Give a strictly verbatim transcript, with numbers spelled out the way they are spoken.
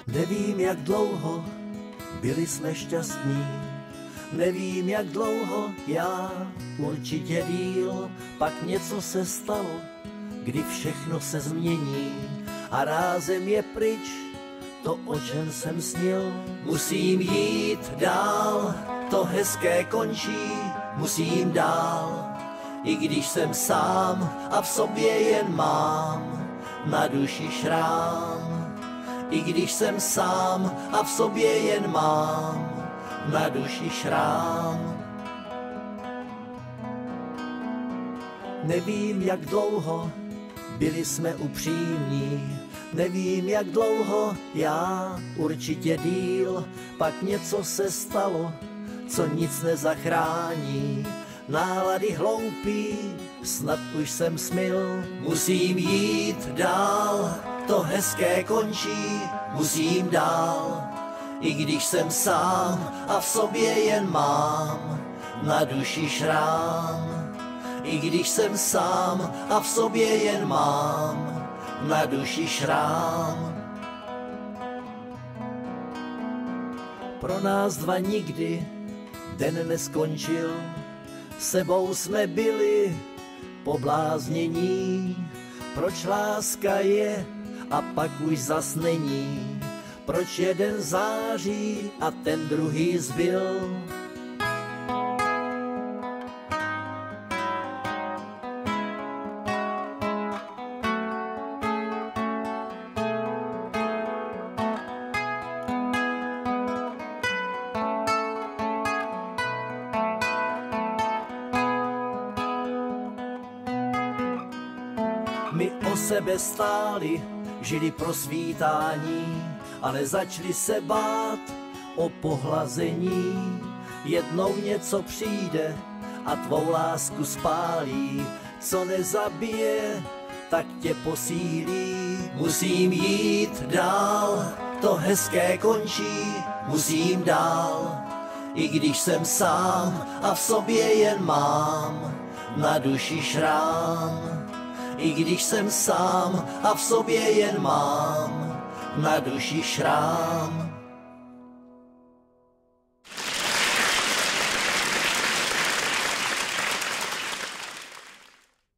Nevím, jak dlouho byli jsme šťastní, nevím, jak dlouho, já určitě díl. Pak něco se stalo, kdy všechno se změní a rázem je pryč to, o čem jsem snil. Musím jít dál, to hezké končí, musím dál, i když jsem sám a v sobě jen mám na duši šrám. I když jsem sám a v sobě jen mám na duši šrám. Nevím, jak dlouho byli jsme upřímní, nevím, jak dlouho, já určitě díl. Pak něco se stalo, co nic nezachrání, nálady hloupý, snad už jsem smyl. Musím jít dál, to hezké končí, musím dál, i když jsem sám a v sobě jen mám na duši šrám. I když jsem sám a v sobě jen mám na duši šrám. Pro nás dva nikdy den neskončil, sebou jsme byli pobláznění. Proč láska je a pak už zas není, proč jeden září a ten druhý zbyl. My o sebe stáli, žili pro svítání, ale začali se bát o pohlazení. Jednou něco přijde a tvou lásku spálí, co nezabije, tak tě posílí. Musím jít dál, to hezké končí, musím dál, i když jsem sám a v sobě jen mám na duši šrám. I když jsem sám a v sobě jen mám na duši šrám.